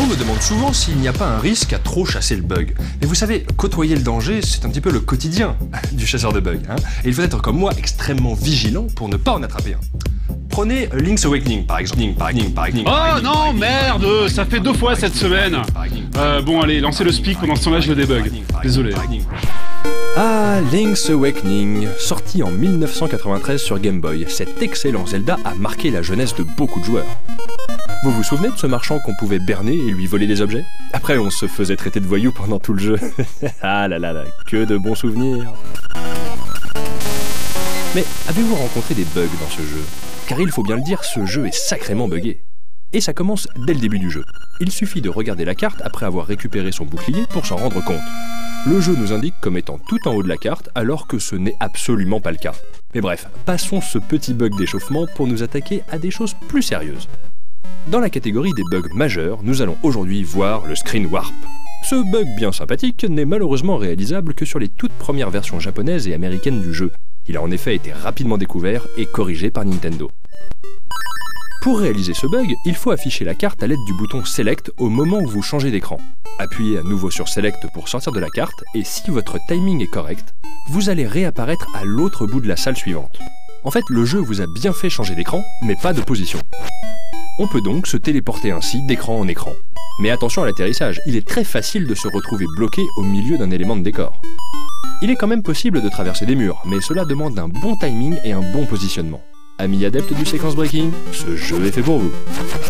me demande souvent s'il n'y a pas un risque à trop chasser le bug. Mais vous savez, côtoyer le danger, c'est un petit peu le quotidien du chasseur de bugs. Et il faut être comme moi extrêmement vigilant pour ne pas en attraper un. Prenez Link's Awakening par exemple. Oh non, merde, ça fait 2 fois cette semaine. Bon allez, lancez le speak pendant ce temps-là, je le débug. Désolé. Ah, Link's Awakening, sorti en 1993 sur Game Boy, cet excellent Zelda a marqué la jeunesse de beaucoup de joueurs. Vous vous souvenez de ce marchand qu'on pouvait berner et lui voler des objets? Après, on se faisait traiter de voyou pendant tout le jeu. Ah là là là, que de bons souvenirs. Mais avez-vous rencontré des bugs dans ce jeu? Car il faut bien le dire, ce jeu est sacrément buggé. Et ça commence dès le début du jeu. Il suffit de regarder la carte après avoir récupéré son bouclier pour s'en rendre compte. Le jeu nous indique comme étant tout en haut de la carte, alors que ce n'est absolument pas le cas. Mais bref, passons ce petit bug d'échauffement pour nous attaquer à des choses plus sérieuses. Dans la catégorie des bugs majeurs, nous allons aujourd'hui voir le screen warp. Ce bug bien sympathique n'est malheureusement réalisable que sur les toutes premières versions japonaises et américaines du jeu. Il a en effet été rapidement découvert et corrigé par Nintendo. Pour réaliser ce bug, il faut afficher la carte à l'aide du bouton Select au moment où vous changez d'écran. Appuyez à nouveau sur Select pour sortir de la carte, et si votre timing est correct, vous allez réapparaître à l'autre bout de la salle suivante. En fait, le jeu vous a bien fait changer d'écran, mais pas de position. On peut donc se téléporter ainsi d'écran en écran. Mais attention à l'atterrissage, il est très facile de se retrouver bloqué au milieu d'un élément de décor. Il est quand même possible de traverser des murs, mais cela demande un bon timing et un bon positionnement. Amis adeptes du séquence breaking, ce jeu est fait pour vous.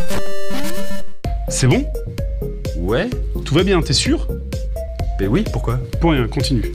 C'est bon? Ouais? Tout va bien, t'es sûr? Ben oui, pourquoi? Pour rien, continue.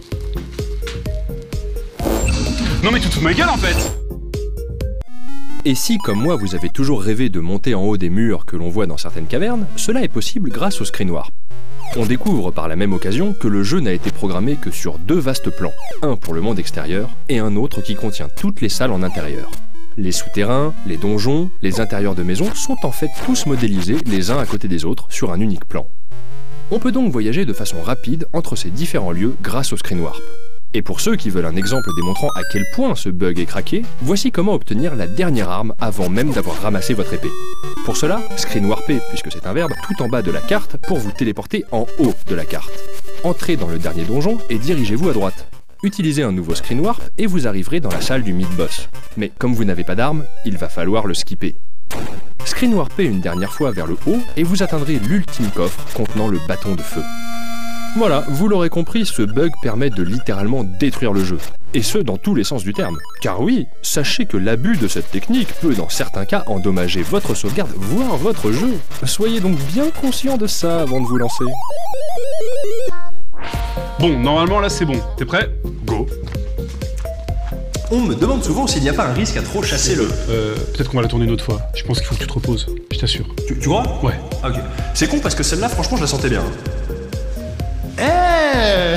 Non mais tu te fous de ma gueule en fait! Et si, comme moi, vous avez toujours rêvé de monter en haut des murs que l'on voit dans certaines cavernes, cela est possible grâce au screen warp. On découvre par la même occasion que le jeu n'a été programmé que sur 2 vastes plans, un pour le monde extérieur et un autre qui contient toutes les salles en intérieur. Les souterrains, les donjons, les intérieurs de maisons sont en fait tous modélisés les uns à côté des autres sur un unique plan. On peut donc voyager de façon rapide entre ces différents lieux grâce au screen warp. Et pour ceux qui veulent un exemple démontrant à quel point ce bug est craqué, voici comment obtenir la dernière arme avant même d'avoir ramassé votre épée. Pour cela, screen warper, puisque c'est un verbe, tout en bas de la carte pour vous téléporter en haut de la carte. Entrez dans le dernier donjon et dirigez-vous à droite. Utilisez un nouveau screen warp et vous arriverez dans la salle du mid-boss. Mais comme vous n'avez pas d'arme, il va falloir le skipper. Screen warpez une dernière fois vers le haut et vous atteindrez l'ultime coffre contenant le bâton de feu. Voilà, vous l'aurez compris, ce bug permet de littéralement détruire le jeu. Et ce, dans tous les sens du terme. Car oui, sachez que l'abus de cette technique peut dans certains cas endommager votre sauvegarde, voire votre jeu. Soyez donc bien conscient de ça avant de vous lancer. Bon, normalement là c'est bon. T'es prêt? Go. On me demande souvent s'il n'y a pas un risque à trop chasser le... Peut-être qu'on va la tourner une autre fois. Je pense qu'il faut que tu te reposes, je t'assure. Tu crois? Ouais. Ok. C'est con parce que celle-là, franchement, je la sentais bien. Hey.